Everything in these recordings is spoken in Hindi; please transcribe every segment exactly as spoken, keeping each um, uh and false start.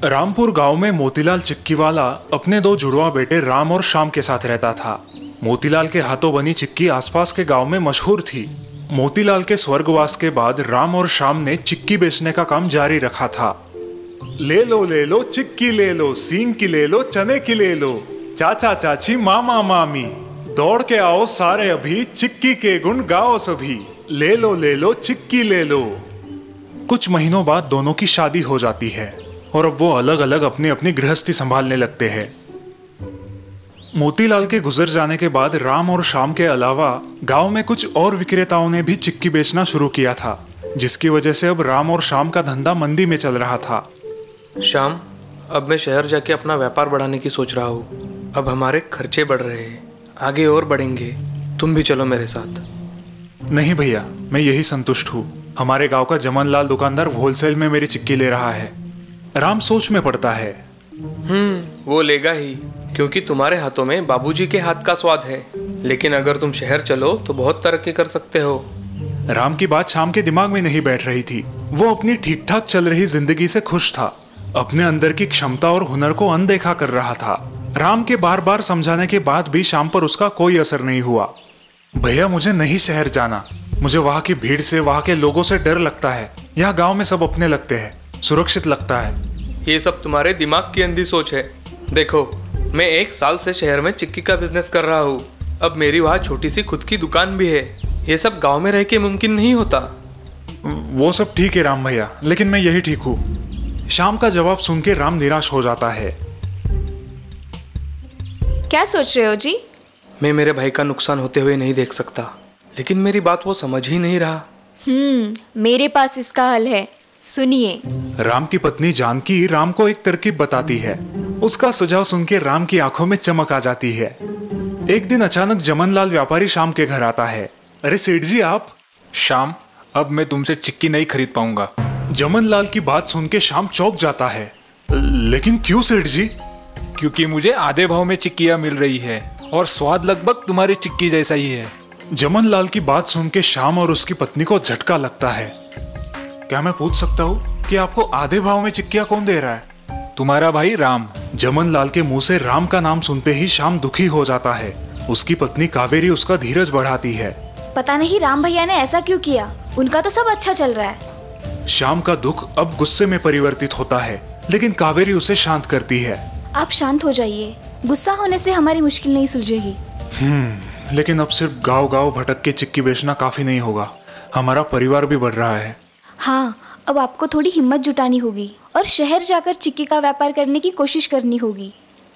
रामपुर गांव में मोतीलाल चिक्की वाला अपने दो जुड़वा बेटे राम और श्याम के साथ रहता था। मोतीलाल के हाथों बनी चिक्की आसपास के गांव में मशहूर थी। मोतीलाल के स्वर्गवास के बाद राम और श्याम ने चिक्की बेचने का काम जारी रखा था। ले लो ले लो चिक्की ले लो, सींग की ले लो, चने की ले लो, चाचा चाची मामा मामी, दौड़ के आओ सारे अभी, चिक्की के गुण गाओ सभी, ले लो ले लो चिक्की ले लो। कुछ महीनों बाद दोनों की शादी हो जाती है और अब वो अलग अलग अपनी अपनी गृहस्थी संभालने लगते हैं। मोतीलाल के गुजर जाने के बाद राम और श्याम के अलावा गांव में कुछ और विक्रेताओं ने भी चिक्की बेचना शुरू किया था, जिसकी वजह से अब राम और श्याम का धंधा मंदी में चल रहा था। श्याम, अब मैं शहर जाके अपना व्यापार बढ़ाने की सोच रहा हूँ। अब हमारे खर्चे बढ़ रहे हैं, आगे और बढ़ेंगे। तुम भी चलो मेरे साथ। नहीं भैया, मैं यही संतुष्ट हूँ। हमारे गांव का जमनलाल दुकानदार होलसेल में मेरी चिक्की ले रहा है। राम सोच में पड़ता है। हम्म वो लेगा ही, क्योंकि तुम्हारे हाथों में बाबूजी के हाथ का स्वाद है। लेकिन अगर तुम शहर चलो तो बहुत तरक्की कर सकते हो। राम की बात श्याम के दिमाग में नहीं बैठ रही थी। वो अपनी ठीक ठाक चल रही जिंदगी से खुश था। अपने अंदर की क्षमता और हुनर को अनदेखा कर रहा था। राम के बार बार समझाने के बाद भी श्याम पर उसका कोई असर नहीं हुआ। भैया, मुझे नहीं शहर जाना। मुझे वहाँ की भीड़ से, वहाँ के लोगों से डर लगता है। यहाँ गांव में सब अपने लगते हैं, सुरक्षित लगता है। ये सब तुम्हारे दिमाग की अंधी सोच है। देखो, मैं एक साल से शहर में चिक्की का बिजनेस कर रहा हूँ। अब मेरी वहाँ छोटी सी खुद की दुकान भी है। ये सब गांव में रह के मुमकिन नहीं होता। वो सब ठीक है राम भैया, लेकिन मैं यही ठीक हूँ। श्याम का जवाब सुन के राम निराश हो जाता है। क्या सोच रहे हो जी? मैं मेरे भाई का नुकसान होते हुए नहीं देख सकता, लेकिन मेरी बात वो समझ ही नहीं रहा। हम्म मेरे पास इसका हल है, सुनिए। राम की पत्नी जानकी राम को एक तरकीब बताती है। उसका सुझाव सुन के राम की आंखों में चमक आ जाती है। एक दिन अचानक जमनलाल व्यापारी श्याम के घर आता है। अरे सेठ जी आप? श्याम, अब मैं तुमसे चिक्की नहीं खरीद पाऊंगा। जमनलाल की बात सुन के श्याम चौंक जाता है। लेकिन क्यों सेठ जी? क्योंकि मुझे आधे भाव में चिक्कियां मिल रही है और स्वाद लगभग तुम्हारी चिक्की जैसा ही है। जमनलाल की बात सुन के श्याम और उसकी पत्नी को झटका लगता है। क्या मैं पूछ सकता हूँ कि आपको आधे भाव में चिक्कियां कौन दे रहा है? तुम्हारा भाई राम। जमनलाल के मुंह से राम का नाम सुनते ही श्याम दुखी हो जाता है। उसकी पत्नी कावेरी उसका धीरज बढ़ाती है। पता नहीं राम भैया ने ऐसा क्यों किया, उनका तो सब अच्छा चल रहा है। श्याम का दुख अब गुस्से में परिवर्तित होता है, लेकिन कावेरी उसे शांत करती है। आप शांत हो जाइए, गुस्सा होने से हमारी मुश्किल नहीं सुलझेगी। हम्म लेकिन अब सिर्फ गांव गांव भटक के चिक्की बेचना काफी नहीं होगा। हमारा परिवार भी बढ़ रहा है। हाँ, अब आपको थोड़ी हिम्मत जुटानी होगी और शहर जाकर चिक्की का व्यापार करने की कोशिश करनी होगी।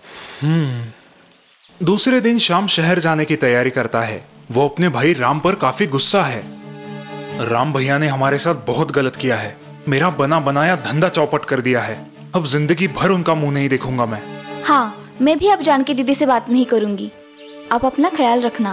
हम्म दूसरे दिन श्याम शहर जाने की तैयारी करता है। वो अपने भाई राम पर काफी गुस्सा है। राम भैया ने हमारे साथ बहुत गलत किया है। मेरा बना बनाया धंधा चौपट कर दिया है। अब जिंदगी भर उनका मुंह नहीं देखूंगा मैं। हाँ, मैं भी अब जानकी दीदी से बात नहीं करूंगी। आप अपना ख्याल रखना।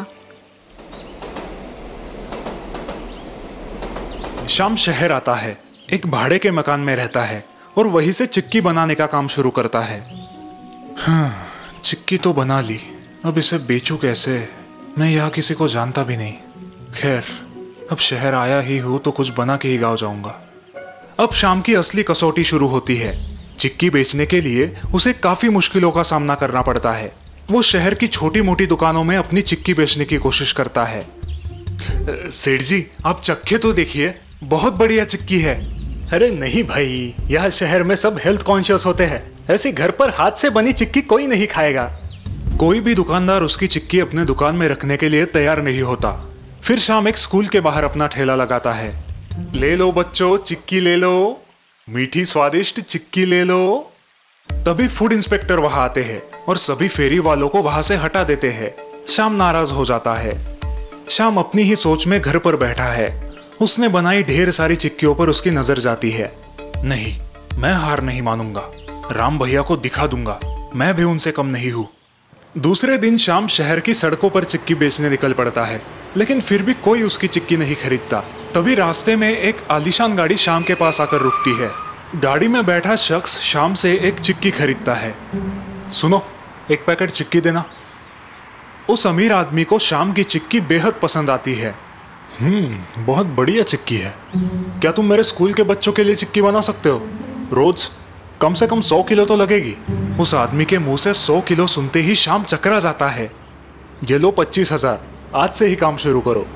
श्याम शहर आता है। एक भाड़े के मकान में रहता है और वहीं से चिक्की बनाने का काम शुरू करता है। हाँ, चिक्की तो बना ली, अब इसे बेचूं कैसे? मैं यहाँ किसी को जानता भी नहीं। खैर, अब शहर आया ही हूँ तो कुछ बना के ही गाँव जाऊंगा। अब श्याम की असली कसौटी शुरू होती है। चिक्की बेचने के लिए उसे काफी मुश्किलों का सामना करना पड़ता है। वो शहर की छोटी मोटी दुकानों में अपनी चिक्की बेचने की कोशिश करता है। सेठ जी आप चखे तो देखिए, बहुत बढ़िया चिक्की है। अरे नहीं भाई, यह शहर में सब हेल्थ कॉन्शियस होते हैं। ऐसी घर पर हाथ से बनी चिक्की कोई नहीं खाएगा। कोई भी दुकानदार उसकी चिक्की अपने दुकान में रखने के लिए तैयार नहीं होता। फिर शाम एक स्कूल के बाहर अपना ठेला लगाता है। ले लो बच्चों, चिक्की ले लो, मीठी स्वादिष्ट चिक्की ले लो। तभी फूड इंस्पेक्टर वहां आते हैं और सभी फेरी वालों को वहां से हटा देते हैं। श्याम नाराज हो जाता है। श्याम अपनी ही सोच में घर पर बैठा है। उसने बनाई ढेर सारी चिक्कियों पर उसकी नजर जाती है। नहीं, मैं हार नहीं मानूंगा। राम भैया को दिखा दूंगा, मैं भी उनसे कम नहीं हूं। दूसरे दिन श्याम शहर की सड़कों पर चिक्की बेचने निकल पड़ता है, लेकिन फिर भी कोई उसकी चिक्की नहीं खरीदता। तभी रास्ते में एक आलीशान गाड़ी श्याम के पास आकर रुकती है। गाड़ी में बैठा शख्स श्याम से एक चिक्की खरीदता है। सुनो, एक पैकेट चिक्की देना। उस अमीर आदमी को श्याम की चिक्की बेहद पसंद आती है। हम्म बहुत बढ़िया चिक्की है। क्या तुम मेरे स्कूल के बच्चों के लिए चिक्की बना सकते हो? रोज कम से कम सौ किलो तो लगेगी। उस आदमी के मुंह से सौ किलो सुनते ही श्याम चकरा जाता है। ये लो पच्चीस हजार, आज से ही काम शुरू करो।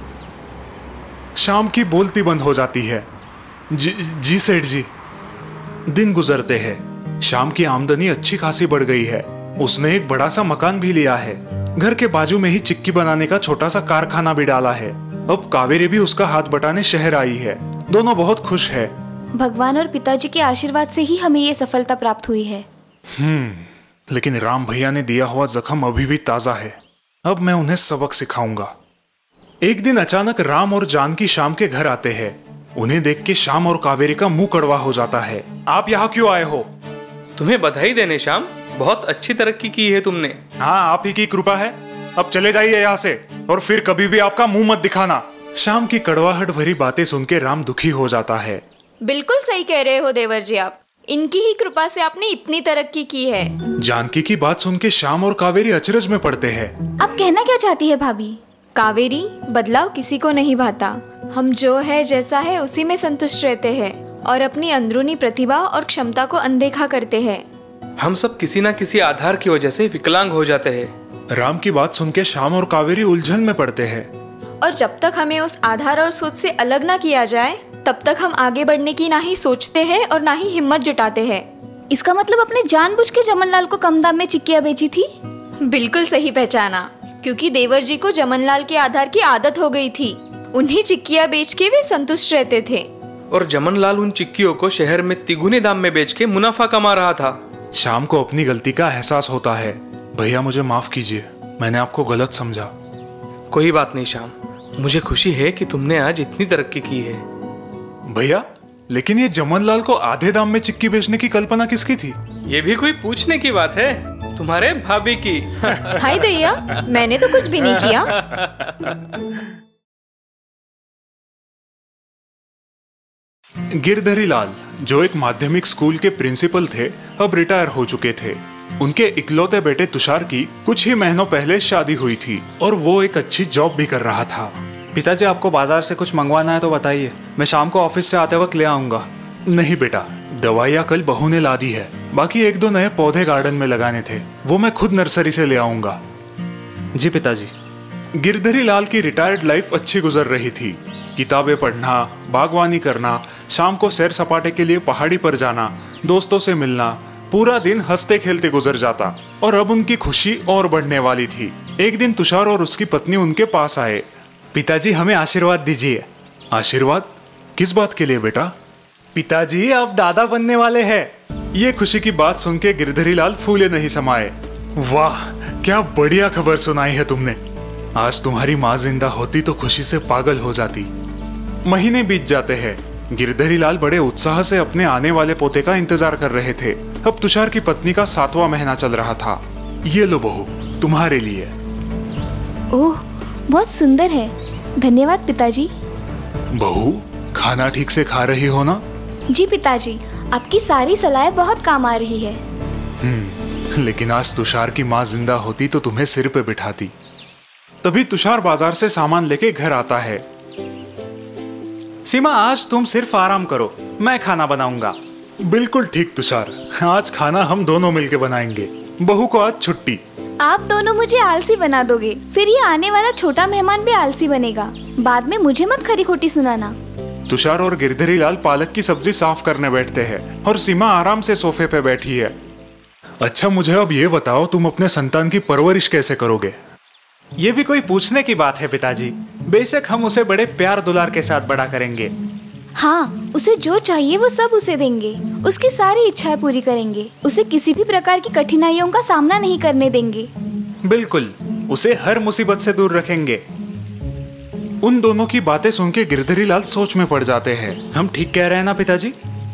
श्याम की बोलती बंद हो जाती है। जी जी सेठ जी। दिन गुजरते हैं। श्याम की आमदनी अच्छी खासी बढ़ गई है। उसने एक बड़ा सा मकान भी लिया है। घर के बाजू में ही चिक्की बनाने का छोटा सा कारखाना भी डाला है। अब कावेरी भी उसका हाथ बटाने शहर आई है। दोनों बहुत खुश है। भगवान और पिताजी के आशीर्वाद से ही हमें ये सफलता प्राप्त हुई है। हम्म लेकिन राम भैया ने दिया हुआ जख्म अभी भी ताजा है। अब मैं उन्हें सबक सिखाऊंगा। एक दिन अचानक राम और जानकी श्याम के घर आते हैं। उन्हें देख के श्याम और कावेरी का मुंह कड़वा हो जाता है। आप यहाँ क्यों आए हो? तुम्हें बधाई देने श्याम, बहुत अच्छी तरक्की की है तुमने। हाँ, आप ही की कृपा है। अब चले जाइए यहाँ से और फिर कभी भी आपका मुंह मत दिखाना। श्याम की कड़वाहट भरी बातें सुन के राम दुखी हो जाता है। बिल्कुल सही कह रहे हो देवर जी आप। इनकी ही कृपा से आपने इतनी तरक्की की है। जानकी की बात सुन के श्याम और कावेरी अचरज में पड़ते हैं। आप कहना क्या चाहती है भाभी? कावेरी, बदलाव किसी को नहीं भाता। हम जो है जैसा है उसी में संतुष्ट रहते हैं और अपनी अंदरूनी प्रतिभा और क्षमता को अनदेखा करते हैं। हम सब किसी न किसी आधार की वजह से विकलांग हो जाते हैं। राम की बात सुन के श्याम और कावेरी उलझन में पड़ते हैं। और जब तक हमें उस आधार और सोच से अलग ना किया जाए तब तक हम आगे बढ़ने की ना ही सोचते हैं और ना ही हिम्मत जुटाते हैं। इसका मतलब अपने जानबूझ के जमनलाल को कम दाम में चिक्कियाँ बेची थी? बिल्कुल सही पहचाना, क्योंकि देवर जी को जमनलाल के आधार की आदत हो गई थी। उन्हें चिक्कियाँ बेच के वे संतुष्ट रहते थे और जमनलाल उन चिक्कियों को शहर में तिगुने दाम में बेच के मुनाफा कमा रहा था। श्याम को अपनी गलती का एहसास होता है। भैया मुझे माफ कीजिए, मैंने आपको गलत समझा। कोई बात नहीं श्याम, मुझे खुशी है कि तुमने आज इतनी तरक्की की है। भैया, लेकिन ये जमनलाल को आधे दाम में चिक्की बेचने की कल्पना किसकी थी? ये भी कोई पूछने की बात है? तुम्हारे भाभी की। हाय दैया, मैंने तो कुछ भी नहीं किया। गिरधरी लाल, जो एक माध्यमिक स्कूल के प्रिंसिपल थे, अब रिटायर हो चुके थे। उनके इकलौते बेटे तुषार की कुछ ही महीनों पहले शादी हुई थी और वो एक अच्छी जॉब भी कर रहा था। पिताजी, आपको बाजार से कुछ मंगवाना है तो बताइए, मैं शाम को ऑफिस से आते वक्त ले आऊंगा। नहीं बेटा, दवाइयाँ कल बहू ने ला दी है। बाकी एक दो नए पौधे गार्डन में लगाने थे, वो मैं खुद नर्सरी से ले आऊंगा। जी पिताजी। गिरधरी लाल की रिटायर्ड लाइफ अच्छी गुजर रही थी। किताबें पढ़ना, बागवानी करना, शाम को सैर सपाटे के लिए पहाड़ी पर जाना, दोस्तों से मिलना, पूरा दिन हंसते खेलते गुजर जाता। और अब उनकी खुशी और बढ़ने वाली थी। एक दिन तुषार और उसकी पत्नी उनके पास आए। पिताजी, हमें आशीर्वाद दीजिए। आशीर्वाद? किस बात के लिए बेटा? पिताजी, आप दादा बनने वाले हैं। ये खुशी की बात सुन के गिरधरी लाल फूले नहीं समाये। वाह, क्या बढ़िया खबर सुनाई है तुमने। आज तुम्हारी माँ जिंदा होती तो खुशी से पागल हो जाती। महीने बीत जाते हैं। गिरधरी लाल बड़े उत्साह से अपने आने वाले पोते का इंतजार कर रहे थे। अब तुषार की पत्नी का सातवां महीना चल रहा था। ये लो बहू, तुम्हारे लिए। ओह, बहुत सुंदर है। धन्यवाद पिताजी। बहू, खाना ठीक से खा रही हो ना? जी पिताजी, आपकी सारी सलाहें बहुत काम आ रही है। हम्म लेकिन आज तुषार की माँ जिंदा होती तो तुम्हें सिर पे बिठाती। तभी तुषार बाजार से सामान लेके घर आता है। सीमा, आज तुम सिर्फ आराम करो, मैं खाना बनाऊंगा। बिल्कुल ठीक तुषार, आज खाना हम दोनों मिलके बनाएंगे। बहू को आज छुट्टी। आप दोनों मुझे आलसी बना दोगे, फिर ये आने वाला छोटा मेहमान भी आलसी बनेगा। बाद में मुझे मत खरी खोटी सुनाना। तुषार और गिरधरी लाल पालक की सब्जी साफ करने बैठते हैं और सीमा आराम से सोफे पे बैठी है। अच्छा, मुझे अब ये बताओ, तुम अपने संतान की परवरिश कैसे करोगे? ये भी कोई पूछने की बात है पिताजी। बेशक हम उसे बड़े प्यार दुलार के साथ बड़ा करेंगे। हाँ, उसे जो चाहिए वो सब उसे देंगे। उसकी सारी इच्छाएं पूरी करेंगे। उसे किसी भी प्रकार की कठिनाइयों का सामना नहीं करने देंगे। बिल्कुल, उसे हर मुसीबत से दूर रखेंगे। उन दोनों की बातें सुन के गिरधरी लाल सोच में पड़ जाते हैं। हम ठीक कह रहे हैं ना पिताजी?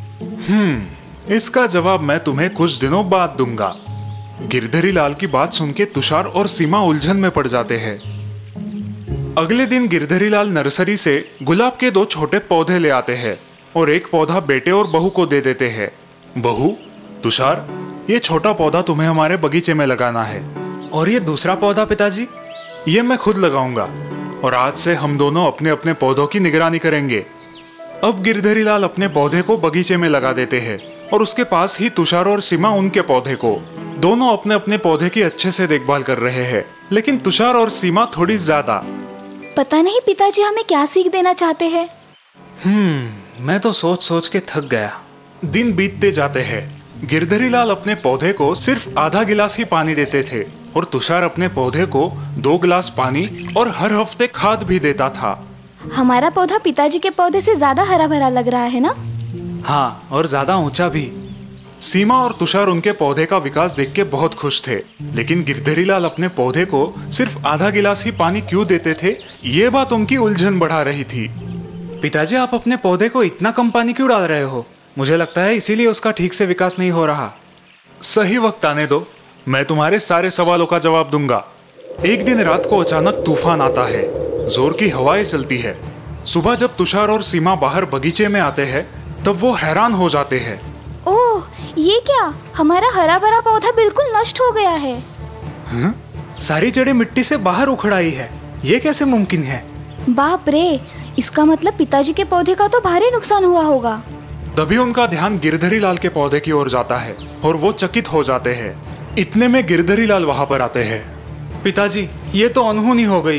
हम्म इसका जवाब मैं तुम्हें कुछ दिनों बाद दूंगा। गिरधरी लाल की बात सुन के तुषार और सीमा उलझन में पड़ जाते हैं। अगले दिन गिरधरी लाल नर्सरी से गुलाब के दो छोटे पौधे ले आते हैं और एक पौधा बेटे और बहू को दे देते हैं। बहू, तुषार, ये छोटा पौधा तुम्हें हमारे बगीचे में लगाना है। और ये दूसरा पौधा पिताजी? ये मैं खुद लगाऊंगा और आज से हम दोनों अपने अपने पौधों की निगरानी करेंगे। अब गिरधरी लाल अपने पौधे को बगीचे में लगा देते हैं और उसके पास ही तुषार और सीमा उनके पौधे को। दोनों अपने अपने पौधे की अच्छे से देखभाल कर रहे हैं, लेकिन तुषार और सीमा थोड़ी ज्यादा। पता नहीं पिताजी हमें क्या सीख देना चाहते हैं। हम्म मैं तो सोच सोच के थक गया। दिन बीतते जाते हैं। गिरधरी लाल अपने पौधे को सिर्फ आधा गिलास ही पानी देते थे और तुषार अपने पौधे को दो गिलास पानी और हर हफ्ते खाद भी देता था। हमारा पौधा पिताजी के पौधे से ज्यादा हरा भरा लग रहा है ना? हाँ, और ज्यादा ऊंचा भी। सीमा और तुषार उनके पौधे का विकास देख के बहुत खुश थे, लेकिन गिरधरी लाल अपने पौधे को सिर्फ आधा गिलास ही पानी क्यों देते थे, ये बात उनकी उलझन बढ़ा रही थी। पिताजी, आप अपने पौधे को इतना कम पानी क्यों डाल रहे हो? मुझे लगता है इसीलिए उसका ठीक से विकास नहीं हो रहा। सही वक्त आने दो, मैं तुम्हारे सारे सवालों का जवाब दूंगा। एक दिन रात को अचानक तूफान आता है, जोर की हवाएं चलती है। सुबह जब तुषार और सीमा बाहर बगीचे में आते हैं तब वो हैरान हो जाते हैं। ओह, ये क्या? हमारा हरा भरा पौधा बिल्कुल नष्ट हो गया है। हुँ? सारी जड़ें मिट्टी से बाहर उखड़ आई है। ये कैसे मुमकिन है? बाप रे, इसका मतलब पिताजी के पौधे का तो भारी नुकसान हुआ होगा। तभी उनका ध्यान गिरधरी लाल के पौधे की ओर जाता है और वो चकित हो जाते हैं। इतने में गिरधरी लाल वहां पर आते हैं। पिताजी, ये तो अनहोनी हो गई।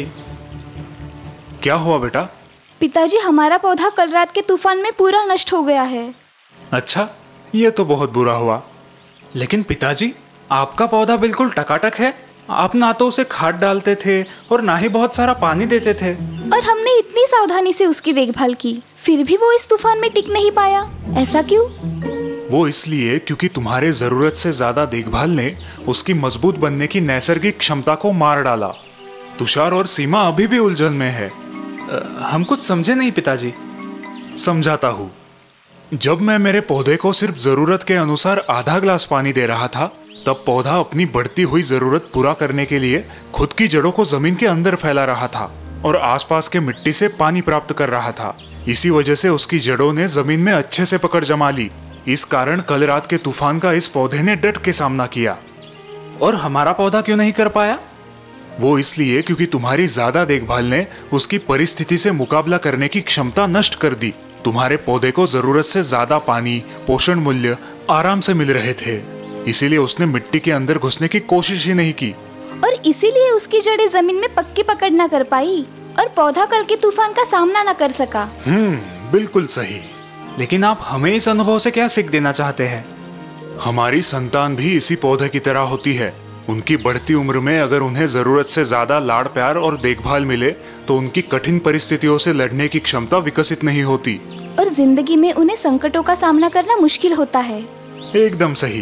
क्या हुआ बेटा? पिताजी, हमारा पौधा कल रात के तूफान में पूरा नष्ट हो गया है। अच्छा, ये तो बहुत बुरा हुआ। लेकिन पिताजी, आपका पौधा बिल्कुल टकाटक है। आप ना तो उसे खाद डालते थे और ना ही बहुत सारा पानी देते थे। और हमने इतनी सावधानी से उसकी देखभाल की, फिर भी वो इस तूफान में टिक नहीं पाया। ऐसा क्यों? वो इसलिए क्योंकि तुम्हारे जरूरत से ज्यादा देखभाल ने उसकी मजबूत बनने की नैसर्गिक क्षमता को मार डाला। तुषार और सीमा अभी भी उलझन में है। आ, हम कुछ समझे नहीं पिताजी। समझाता हूँ। जब मैं मेरे पौधे को सिर्फ जरूरत के अनुसार आधा ग्लास पानी दे रहा था, तब पौधा अपनी बढ़ती हुई जरूरत पूरा करने के लिए खुद की जड़ों को जमीन के अंदर फैला रहा था और आसपास के मिट्टी से पानी प्राप्त कर रहा था। इसी वजह से उसकी जड़ों ने जमीन में अच्छे से पकड़ जमा ली। इस कारण कल रात के तूफान का इस पौधे ने डट के सामना किया। और हमारा पौधा क्यों नहीं कर पाया? वो इसलिए क्योंकि तुम्हारी ज्यादा देखभाल ने उसकी परिस्थिति से मुकाबला करने की क्षमता नष्ट कर दी। तुम्हारे पौधे को जरूरत से ज्यादा पानी, पोषण मूल्य आराम से मिल रहे थे, इसीलिए उसने मिट्टी के अंदर घुसने की कोशिश ही नहीं की। और इसीलिए उसकी जड़ें जमीन में पक्की पकड़ न कर पाई और पौधा कल के तूफान का सामना न कर सका। हम्म, बिल्कुल सही। लेकिन आप हमें इस अनुभव से क्या सीख देना चाहते हैं? हमारी संतान भी इसी पौधे की तरह होती है। उनकी बढ़ती उम्र में अगर उन्हें जरूरत से ज्यादा लाड़ प्यार और देखभाल मिले तो उनकी कठिन परिस्थितियों से लड़ने की क्षमता विकसित नहीं होती और जिंदगी में उन्हें संकटों का सामना करना मुश्किल होता है। एकदम सही।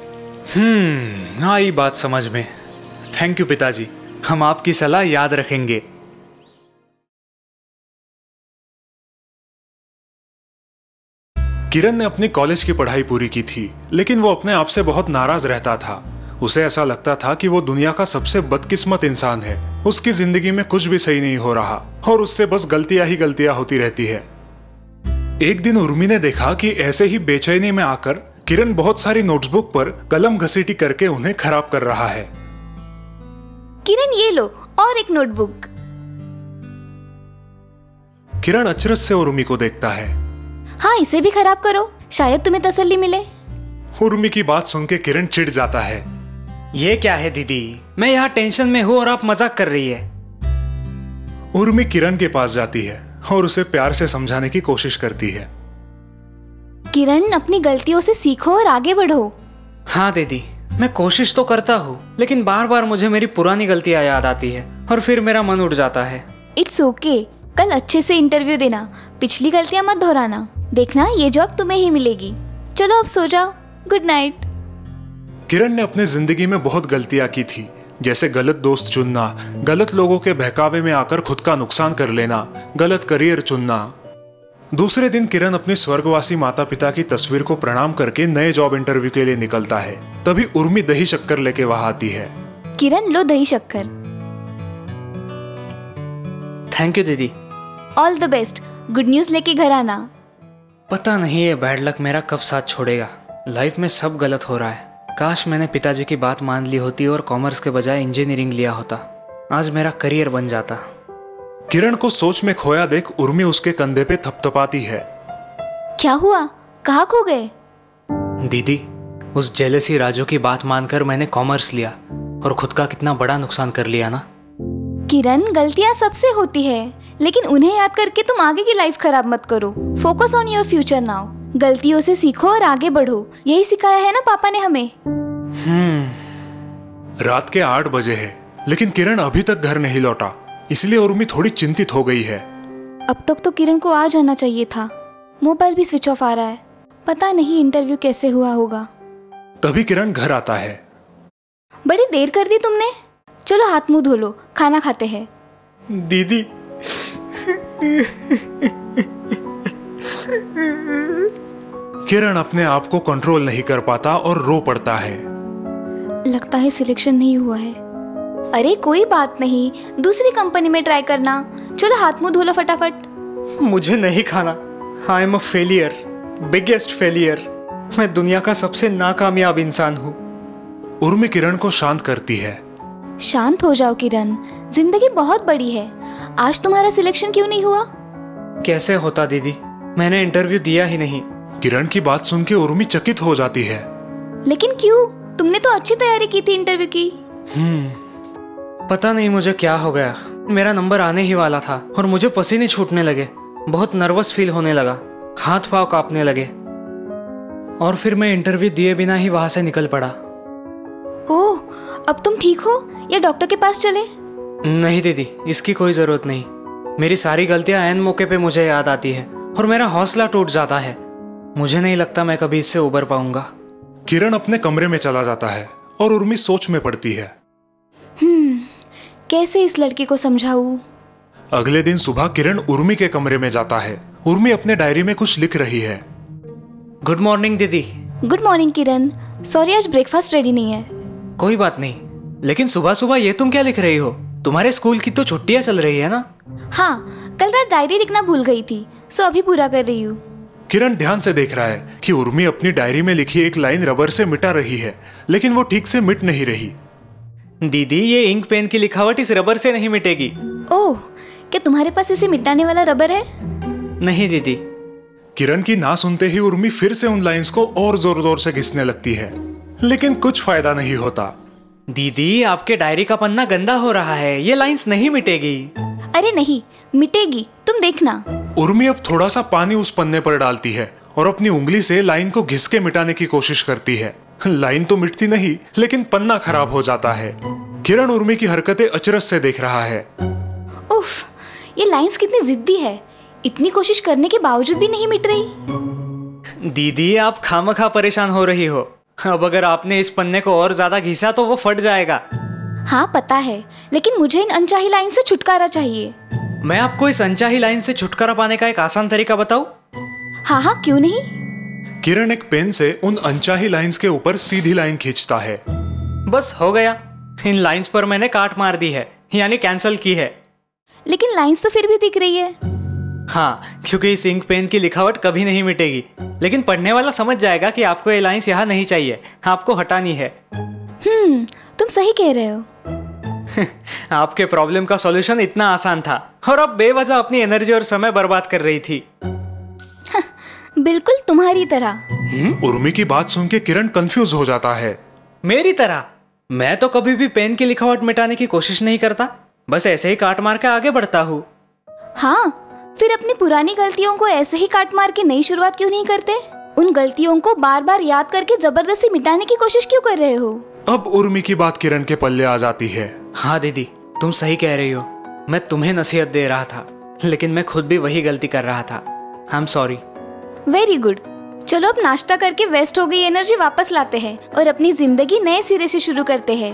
हम्म आई बात समझ में। थैंक यू पिताजी, हम आपकी सलाह याद रखेंगे। किरण ने अपनी कॉलेज की पढ़ाई पूरी की थी, लेकिन वो अपने आप से बहुत नाराज रहता था। उसे ऐसा लगता था कि वो दुनिया का सबसे बदकिस्मत इंसान है। उसकी जिंदगी में कुछ भी सही नहीं हो रहा और उससे बस गलतियां ही गलतियां होती रहती है। एक दिन उर्मी ने देखा कि ऐसे ही बेचैनी में आकर किरण बहुत सारी नोटबुक पर कलम घसीटी करके उन्हें खराब कर रहा है। किरण, ये लो और एक नोटबुक। किरण अचरज से उर्मी को देखता है। हाँ, इसे भी खराब करो, शायद तुम्हें तसल्ली मिले। उर्मी की बात सुन के किरण चिढ़ जाता है। ये क्या है दीदी, मैं यहाँ टेंशन में हूँ और आप मजाक कर रही है। उर्मी किरण के पास जाती है और उसे प्यार से समझाने की कोशिश करती है। किरण, अपनी गलतियों से सीखो और आगे बढ़ो। हाँ दीदी, मैं कोशिश तो करता हूँ, लेकिन बार बार मुझे मेरी पुरानी गलतियाँ याद आती है और फिर मेरा मन उठ जाता है। इट्स ओके, कल अच्छे से इंटरव्यू देना, पिछली गलतियाँ मत दोहराना। देखना, ये जॉब तुम्हें ही मिलेगी। चलो अब सो जाओ, गुड नाइट। किरण ने अपनी जिंदगी में बहुत गलतियां की थी, जैसे गलत दोस्त चुनना, गलत लोगों के बहकावे में आकर खुद का नुकसान कर लेना, गलत करियर चुनना। दूसरे दिन किरण अपनी स्वर्गवासी माता पिता की तस्वीर को प्रणाम करके नए जॉब इंटरव्यू के लिए निकलता है। तभी उर्मी दही शक्कर लेके वहां आती है। किरण, लो दही शक्कर। थैंक यू दीदी। All the best, good news लेके घर आना। पता नहीं ये बैड लक मेरा कब साथ छोड़ेगा। लाइफ में सब गलत हो रहा है। काश मैंने पिताजी की बात मान ली होती और कॉमर्स के बजाय इंजीनियरिंग लिया होता, आज मेरा करियर बन जाता। किरण को सोच में खोया देख उर्मी उसके कंधे पे थपथपाती है। क्या हुआ, कहाँ खो गए? दीदी, उस जेलसी राजू की बात मानकर मैंने कॉमर्स लिया और खुद का कितना बड़ा नुकसान कर लिया ना। किरण, गलतियाँ सबसे होती है, लेकिन उन्हें याद करके तुम आगे की लाइफ खराब मत करो। Focus on your future now. गलतियों से सीखो और आगे बढ़ो, यही सिखाया है ना पापा ने हमें। हम्म। रात के आठ बजे है, लेकिन किरण अभी तक घर नहीं लौटा, इसलिए उर्मी थोड़ी चिंतित हो गई है। अब तक तो किरण को आ जाना चाहिए था। मोबाइल भी स्विच ऑफ आ रहा है, पता नहीं इंटरव्यू कैसे हुआ होगा। तभी किरण घर आता है। बड़ी देर कर दी तुमने, चलो हाथ मुंह धो लो, खाना खाते हैं। दीदी, किरण अपने आप को कंट्रोल नहीं कर पाता और रो पड़ता है। लगता है सिलेक्शन नहीं हुआ है। अरे कोई बात नहीं, दूसरी कंपनी में ट्राई करना। चलो हाथ मुंह धो लो फटाफट। मुझे नहीं खाना। I am a failure, biggest failure. मैं दुनिया का सबसे नाकामयाब इंसान हूँ। उर्मी किरण को शांत करती है। शांत हो जाओ किरण, जिंदगी बहुत बड़ी है। आज तुम्हारा सिलेक्शन क्यों नहीं हुआ? कैसे होता दीदी, मैंने इंटरव्यू दिया ही नहीं। किरण की बात सुन के उर्मी चकित हो जाती है। लेकिन क्यों? तुमने तो अच्छी तैयारी की थी इंटरव्यू की। हम्म, पता नहीं मुझे क्या हो गया। मेरा नंबर आने ही वाला था और मुझे पसीने छूटने लगे। बहुत नर्वस फील होने लगा, हाथ पांव कांपने लगे और फिर मैं इंटरव्यू दिए बिना ही वहां से निकल पड़ा। ओह, अब तुम ठीक हो या डॉक्टर के पास चले? नहीं दीदी, इसकी कोई जरूरत नहीं। मेरी सारी गलतियां ऐन मौके पे मुझे याद आती है और मेरा हौसला टूट जाता है। मुझे नहीं लगता मैं कभी इससे उबर पाऊंगा। किरण अपने कमरे में चला जाता है और उर्मी सोच में पड़ती है। हम्म, कैसे इस लड़की को समझाऊं? अगले दिन सुबह किरण उर्मी के कमरे में जाता है। उर्मी अपने डायरी में कुछ लिख रही है। गुड मॉर्निंग दीदी। गुड मॉर्निंग किरण, सॉरी आज ब्रेकफास्ट रेडी नहीं है। कोई बात नहीं, लेकिन सुबह सुबह ये तुम क्या लिख रही हो? तुम्हारे स्कूल की तो छुट्टियां चल रही है ना? हाँ, कल रात डायरी लिखना भूल गई थी, सो अभी पूरा कर रही हूँ। किरण ध्यान से देख रहा है कि उर्मी अपनी डायरी में लिखी एक लाइन रबर से मिटा रही है, लेकिन वो ठीक से मिट नहीं रही। दीदी, ये इंक पेन की लिखावट इस रबर से नहीं मिटेगी। ओह, क्या तुम्हारे पास इसे मिटाने वाला रबर है? नहीं दीदी। किरण की ना सुनते ही उर्मी फिर से उन लाइंस को और जोर जोर से घिसने लगती है, लेकिन कुछ फायदा नहीं होता। दीदी, आपके डायरी का पन्ना गंदा हो रहा है, ये लाइंस नहीं मिटेगी। अरे नहीं, मिटेगी, तुम देखना। उर्मी अब थोड़ा सा पानी उस पन्ने पर डालती है और अपनी उंगली से लाइन को घिस के मिटाने की कोशिश करती है। लाइन तो मिटती नहीं, लेकिन पन्ना खराब हो जाता है। किरण उर्मी की हरकतें अचरज से देख रहा है। उफ, ये लाइंस कितनी जिद्दी है, इतनी कोशिश करने के बावजूद भी नहीं मिट रही। दीदी, आप खामखा परेशान हो रही हो। अब अगर आपने इस पन्ने को और ज्यादा घिसा तो वो फट जाएगा। हाँ पता है, लेकिन मुझे इन अनचाही लाइन से छुटकारा चाहिए। मैं आपको इस अनचाही लाइन से छुटकारा पाने का एक आसान तरीका बताऊं? हाँ हाँ, क्यों नहीं। किरण एक पेन से उन अनचाही लाइंस के ऊपर सीधी लाइन खींचता है। बस हो गया। इन लाइंस पर मैंने काट मार दी है, यानी कैंसिल की है। लेकिन लाइंस तो फिर भी दिख रही है। हाँ, क्योंकि इस इंक पेन की लिखावट कभी नहीं मिटेगी, लेकिन पढ़ने वाला समझ जाएगा कि आपको ये लाइंस यहाँ नहीं चाहिए, आपको हटानी है। हम्म, तुम सही कह रहे हो। आपके प्रॉब्लम का सॉल्यूशन इतना आसान था और अब बेवजह अपनी एनर्जी और समय बर्बाद कर रही थी। बिल्कुल तुम्हारी तरह। उर्मी की बात सुन के किरण कंफ्यूज हो जाता है। मेरी तरह? मैं तो कभी भी पेन की लिखावट मिटाने की कोशिश नहीं करता, बस ऐसे ही काट मार के आगे बढ़ता हूँ। हाँ, फिर अपनी पुरानी गलतियों को ऐसे ही काट मार के नई शुरुआत क्यों नहीं करते? उन गलतियों को बार बार याद करके जबरदस्ती मिटाने की कोशिश क्यों कर रहे हो? अब उर्मी की बात किरण के पल्ले आ जाती है। हाँ दीदी, तुम सही कह रही हो। मैं तुम्हें नसीहत दे रहा था, लेकिन मैं खुद भी वही गलती कर रहा था। I am sorry. Very good. चलो अब नाश्ता करके वेस्ट हो गई एनर्जी वापस लाते हैं और अपनी जिंदगी नए सिरे से शुरू करते हैं।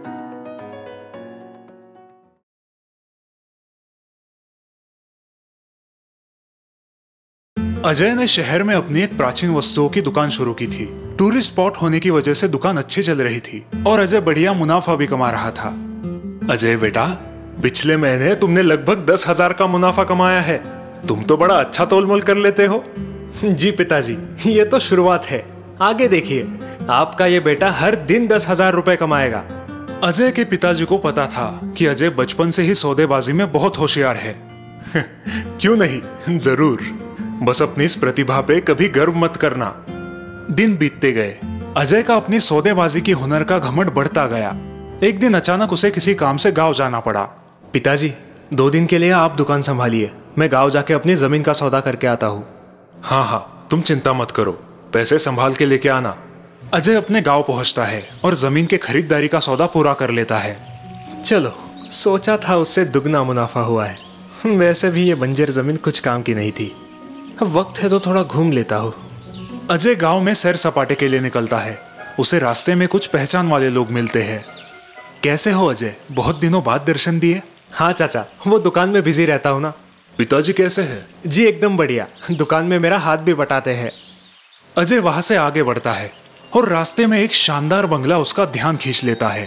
अजय ने शहर में अपनी एक प्राचीन वस्तुओं की दुकान शुरू की थी। टूरिस्ट स्पॉट होने की वजह से दुकान अच्छी चल रही थी और अजय बढ़िया मुनाफा भी कमा रहा था। अजय बेटा, पिछले महीने तुमने लगभग दस हजार का मुनाफा कमाया है। तुम तो बड़ा अच्छा तोलमोल कर लेते हो। जी पिताजी, ये तो शुरुआत है, आगे देखिए, आपका ये बेटा हर दिन दस हजार रुपए कमाएगा। अजय के पिताजी को पता था कि अजय बचपन से ही सौदेबाजी में बहुत होशियार है। क्यों नहीं, जरूर, बस अपनी इस प्रतिभा पे कभी गर्व मत करना। दिन बीतते गए। अजय का अपनी सौदेबाजी की हुनर का घमंड बढ़ता गया। एक दिन अचानक उसे किसी काम से गांव जाना पड़ा। पिताजी, दो दिन के लिए आप दुकान संभालिए, मैं गांव जाके अपनी जमीन का सौदा करके आता हूँ। हाँ हाँ, तुम चिंता मत करो, पैसे संभाल के लेके आना। अजय अपने गांव पहुंचता है और जमीन के खरीदारी का सौदा पूरा कर लेता है। चलो, सोचा था उससे दुगना मुनाफा हुआ है। वैसे भी ये बंजर जमीन कुछ काम की नहीं थी। अब वक्त है तो थोड़ा घूम लेता हूँ। अजय गांव में सैर सपाटे के लिए निकलता है। उसे रास्ते में कुछ पहचान वाले लोग मिलते हैं। कैसे हो अजय, बहुत दिनों बाद दर्शन दिए। हाँ चाचा, वो दुकान में बिजी रहता हूँ ना। पिताजी कैसे हैं? जी एकदम बढ़िया, दुकान में मेरा हाथ भी बटाते हैं। अजय वहां से आगे बढ़ता है और रास्ते में एक शानदार बंगला उसका ध्यान खींच लेता है।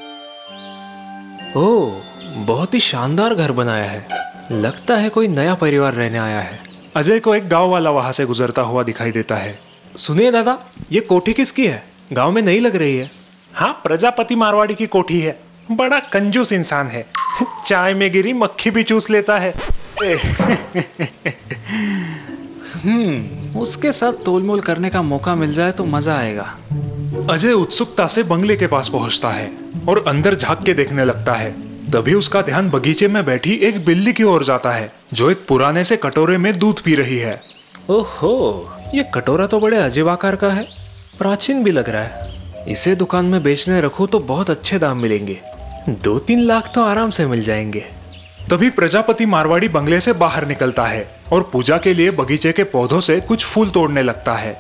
ओह, बहुत ही शानदार घर बनाया है, लगता है कोई नया परिवार रहने आया है। अजय को एक गांव वाला वहां से गुजरता हुआ दिखाई देता है। सुनिए दादा, ये कोठी किसकी है? गांव में नहीं लग रही है। हाँ, प्रजापति मारवाड़ी की कोठी है। बड़ा कंजूस इंसान है, चाय में गिरी मक्खी भी चूस लेता है। हम्म उसके साथ तोलमोल करने का मौका मिल जाए तो मजा आएगा। अजय उत्सुकता से बंगले के पास पहुंचता है और अंदर झांक के देखने लगता है। तभी उसका ध्यान बगीचे में बैठी एक बिल्ली की ओर जाता है, जो एक पुराने से कटोरे में दूध पी रही है। ओहो, ये कटोरा तो बड़े अजीब आकार का है, प्राचीन भी लग रहा है। इसे दुकान में बेचने रखूं तो बहुत अच्छे दाम मिलेंगे, दो तीन लाख तो आराम से मिल जाएंगे। तभी प्रजापति मारवाड़ी बंगले से बाहर निकलता है और पूजा के लिए बगीचे के पौधों से कुछ फूल तोड़ने लगता है।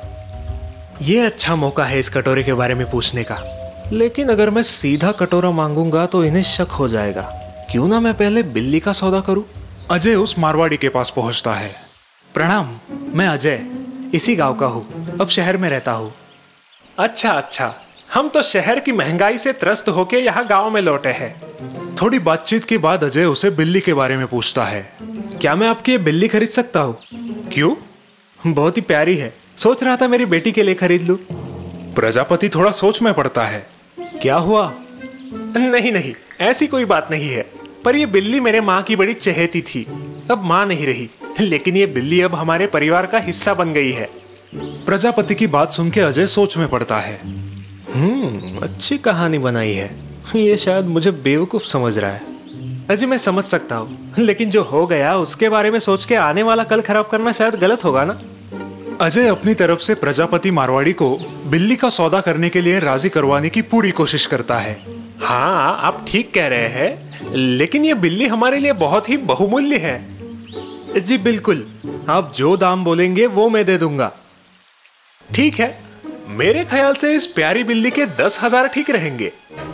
ये अच्छा मौका है इस कटोरे के बारे में पूछने का, लेकिन अगर मैं सीधा कटोरा मांगूंगा तो इन्हें शक हो जाएगा। क्यों ना मैं पहले बिल्ली का सौदा करूं। अजय उस मारवाड़ी के पास पहुंचता है। प्रणाम, मैं अजय इसी गांव का हूँ, अब शहर में रहता हूँ। अच्छा अच्छा, हम तो शहर की महंगाई से त्रस्त होके यहाँ गांव में लौटे हैं। थोड़ी बातचीत के बाद अजय उसे बिल्ली के बारे में पूछता है। क्या मैं आपकी ये बिल्ली खरीद सकता हूँ? क्यों? बहुत ही प्यारी है, सोच रहा था मेरी बेटी के लिए खरीद लूं। प्रजापति थोड़ा सोच में पड़ता है। क्या हुआ? नहीं नहीं, ऐसी कोई बात नहीं है, पर ये बिल्ली मेरे माँ की बड़ी चहेती थी, अब माँ नहीं रही, लेकिन ये बिल्ली अब हमारे परिवार का हिस्सा बन गई है। प्रजापति की बात सुन के अजय सोच में पड़ता है। हम्म अच्छी कहानी बनाई है, ये शायद मुझे बेवकूफ समझ रहा है। अजय मैं समझ सकता हूँ, लेकिन जो हो गया उसके बारे में सोच के आने वाला कल खराब करना शायद गलत होगा ना। अजय अपनी तरफ से प्रजापति मारवाड़ी को बिल्ली का सौदा करने के लिए राजी करवाने की पूरी कोशिश करता है। हाँ, आप ठीक कह रहे हैं, लेकिन ये बिल्ली हमारे लिए बहुत ही बहुमूल्य है। जी बिल्कुल, आप जो दाम बोलेंगे वो मैं दे दूंगा। ठीक है, मेरे ख्याल से इस प्यारी बिल्ली के दस हजार ठीक रहेंगे।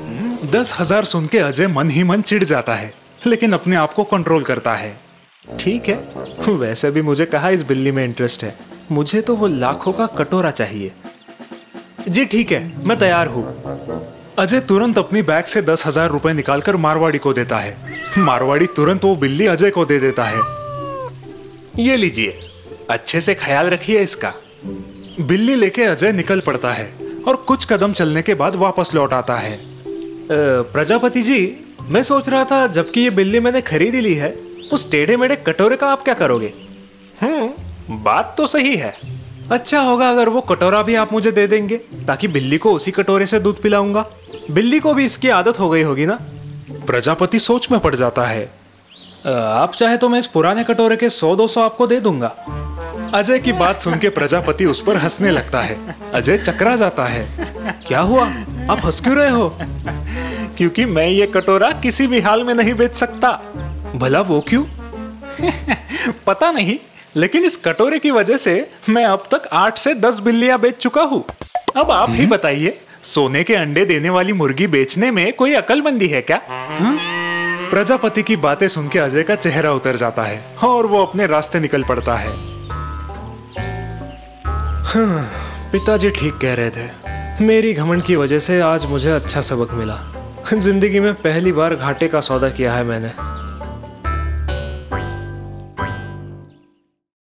दस हजार सुन के अजय मन ही मन चिढ़ जाता है, लेकिन अपने आप को कंट्रोल करता है। ठीक है, वैसे भी मुझे कहाँ इस बिल्ली में इंटरेस्ट है, मुझे तो वो लाखों का कटोरा चाहिए। जी ठीक है, मैं तैयार हूँ। अजय तुरंत अपनी बैग से दस हजार रुपए निकालकर मारवाड़ी को देता है। मारवाड़ी तुरंत वो बिल्ली अजय को दे देता है। ये लीजिए, अच्छे से ख्याल रखिए इसका। बिल्ली लेके अजय निकल पड़ता है और कुछ कदम चलने के बाद वापस लौट आता है। प्रजापति जी, मैं सोच रहा था जबकि ये बिल्ली मैंने खरीदी ली है, उस टेढ़े मेढ़े कटोरे का आप क्या करोगे? हम्म बात तो सही है। अच्छा होगा अगर वो कटोरा भी आप मुझे दे देंगे, ताकि बिल्ली को उसी कटोरे से दूध पिलाऊंगा। बिल्ली को भी इसकी आदत हो गई होगी ना। प्रजापति सोच में पड़ जाता है। आप चाहे तो मैं इस पुराने कटोरे के सौ दो सौ आपको दे दूंगा। अजय की बात सुन के प्रजापति उस पर हंसने लगता है। अजय चकरा जाता है। क्या हुआ, आप हंस क्यों रहे हो? क्योंकि मैं ये कटोरा किसी भी हाल में नहीं बेच सकता। भला वो क्यों? पता नहीं, लेकिन इस कटोरे की वजह से मैं अब तक आठ से दस बिल्लियां बेच चुका हूँ। अब आप ही बताइए, सोने के अंडे देने वाली मुर्गी बेचने में कोई अकलमंदी है क्या? हा? प्रजापति की बातें सुन के अजय का चेहरा उतर जाता है और वो अपने रास्ते निकल पड़ता है। हाँ, पिताजी ठीक कह रहे थे, मेरी घमंड की वजह से आज मुझे अच्छा सबक मिला। जिंदगी में पहली बार घाटे का सौदा किया है मैंने।